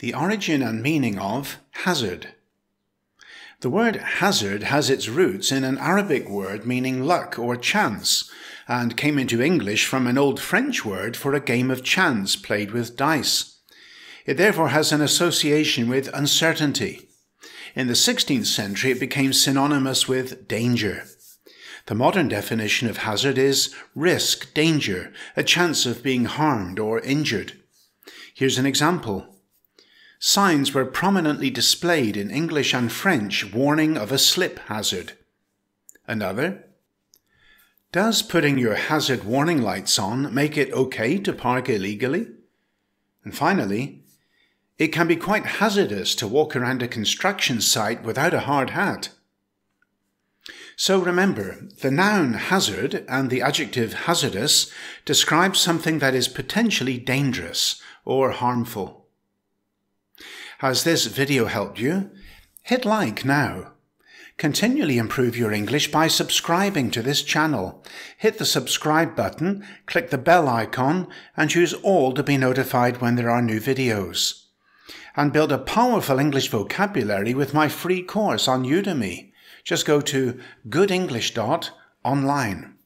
The origin and meaning of hazard. The word hazard has its roots in an Arabic word meaning luck or chance, and came into English from an old French word for a game of chance played with dice. It therefore has an association with uncertainty. In the 16th century it became synonymous with danger. The modern definition of hazard is risk, danger, a chance of being harmed or injured. Here's an example. Signs were prominently displayed in English and French warning of a slip hazard. Another. Does putting your hazard warning lights on make it okay to park illegally? And finally, it can be quite hazardous to walk around a construction site without a hard hat. So remember, the noun hazard and the adjective hazardous describe something that is potentially dangerous or harmful. Has this video helped you? Hit like now. Continually improve your English by subscribing to this channel. Hit the subscribe button, click the bell icon, and choose all to be notified when there are new videos. And build a powerful English vocabulary with my free course on Udemy. Just go to goodenglish.online.